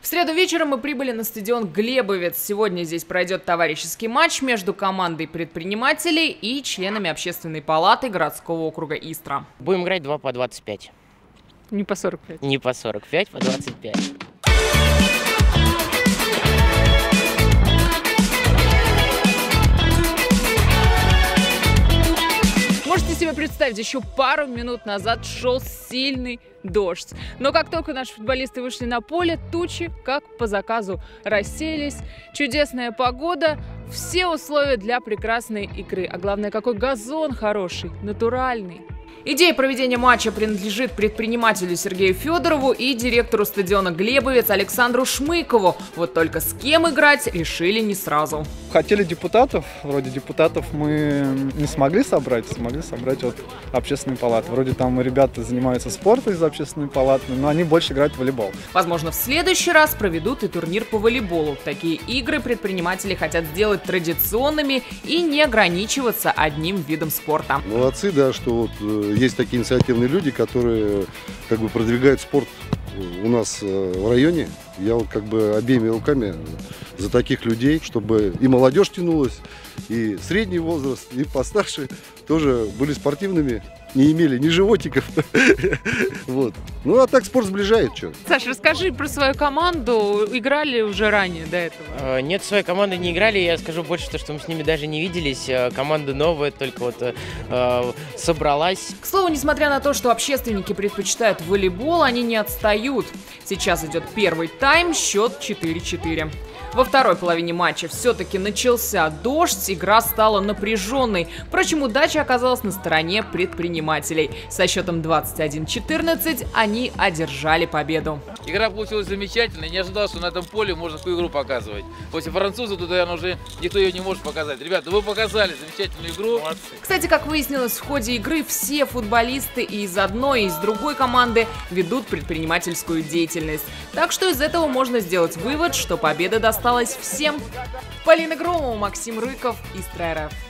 среду вечером мы прибыли на стадион «Глебовец». Сегодня здесь пройдет товарищеский матч между командой предпринимателей и членами общественной палаты городского округа Истра. Будем играть 2 по 25. Не по 45. Не по 45, по 25. Можете себе представить, еще пару минут назад шел сильный дождь. Но как только наши футболисты вышли на поле, тучи, как по заказу, рассеялись. Чудесная погода, все условия для прекрасной игры. А главное, какой газон хороший, натуральный. Идея проведения матча принадлежит предпринимателю Сергею Федорову и директору стадиона «Глебовец» Александру Шмыкову. Вот только с кем играть решили не сразу. Хотели депутатов, вроде депутатов мы не смогли собрать вот общественные палаты. Вроде там ребята занимаются спортом из общественной палаты, но они больше играют в волейбол. Возможно, в следующий раз проведут и турнир по волейболу. Такие игры предприниматели хотят сделать традиционными и не ограничиваться одним видом спорта. Молодцы, да, что вот есть такие инициативные люди, которые как бы продвигают спорт у нас в районе. Я вот как бы обеими руками за таких людей, чтобы и молодежь тянулась, и средний возраст, и постарше тоже были спортивными, не имели ни животиков. Вот. Ну а так спорт сближает. Что? Саш, расскажи про свою команду. Играли уже ранее до этого? Нет, своей команды не играли. Я скажу больше, что мы с ними даже не виделись. Команда новая, только вот собралась. К слову, несмотря на то, что общественники предпочитают волейбол, они не отстают. Сейчас идет первый тайм, счет 4-4. Во второй половине матча все-таки начался дождь, игра стала напряженной. Впрочем, удача оказалась на стороне предпринимателей. Со счетом 21-14 они одержали победу. Игра получилась замечательной, не ожидал, что на этом поле можно такую игру показывать. После французов тут, наверное, уже никто ее не может показать. Ребята, вы показали замечательную игру. Молодцы. Кстати, как выяснилось, в ходе игры все футболисты и из одной, и из другой команды ведут предпринимательскую деятельность. Так что из этого можно сделать вывод, что победа досталась всем. Полина Громова, Максим Рыков, Истра РФ.